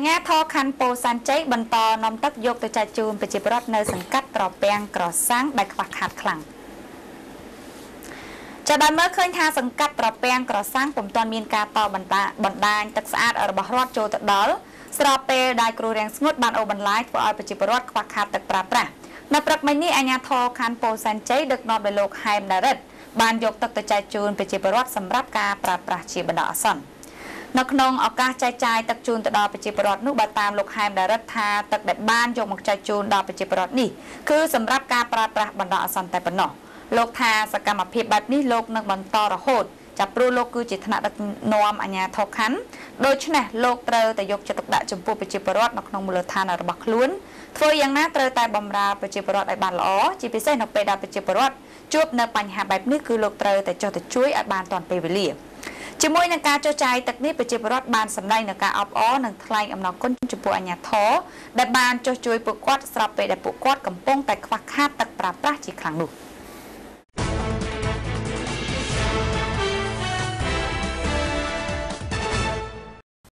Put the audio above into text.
ញាធរខណ្ឌពោធិ៍សែនជ័យបន្តនាំទឹកយកទៅចែកជូនប្រជាពលរដ្ឋនៅសង្កាត់ត្រពាំងក្រសាំងដែលខ្វះខាតខ្លាំងចាដោយមើលឃើញថាសង្កាត់ត្រពាំងក្រសាំងពុំទាន់មានការតបណ្ដាញទឹកស្អាតរបស់រដ្ឋចូលទៅដល់ស្របពេលដែលគ្រោះរាំងស្ងួតបានអូសបន្លាយធ្វើឲ្យប្រជាពលរដ្ឋខ្វះខាតទឹកប្រើប្រាស់នៅព្រឹកមិញនេះអាជ្ញាធរខណ្ឌពោធិ៍សែនជ័យដឹកនាំដោយលោកហែមដារិតបានយកទឹកទៅចែកជូនប្រជាពលរដ្ឋសម្រាប់ការប្រើប្រាស់ជាបណ្ដោះអាសន្ននៅក្នុងឱកាសចែកចាយទឹកជូនទៅដល់ប្រជាពលរដ្ឋនោះបើតាមលោកហែមដារិតថាទឹកដែលបានយកមកចែកជូនដល់ប្រជាពលរដ្ឋនេះគឺសម្រាប់ការប្រើប្រាស់បណ្ដោះអាសន្នតែប៉ុណ្ណោះលោកថាសកម្មភាពបែបនេះលោកនឹងបន្តរហូតចាប់ព្រោះលោកគឺជាថ្នាក់ដឹកនាំអាជ្ញាធរខណ្ឌដូច្នេះលោកត្រូវតែយកចិត្តទុកដាក់ចំពោះប្រជាពលរដ្ឋនៅក្នុងមូលដ្ឋានរបស់ខ្លួនធ្វើយ៉ាងណាត្រូវតែបម្រើប្រជាពលរដ្ឋឲ្យបានល្អជាពិសេសនៅពេលដែលប្រជាពលរដ្ឋជួបនៅបញ្ហាបែបនេះគឺលោកត្រូវតែចុះទៅជួយឲ្យបានទាន់ពេលវេលាជាមួយនឹងការចុះចាយទឹកនេះប្រជាពលរដ្ឋបានសម្ដែងនឹងការអបអរនិងថ្លែងអំណរគុណចំពោះអាជ្ញាធរដែលបានចុះជួយពួកគាត់ស្របពេលដែលពួកគាត់កំពុងតែខ្វះខាតទឹកប្រើប្រាស់ជាខ្លាំងនោះ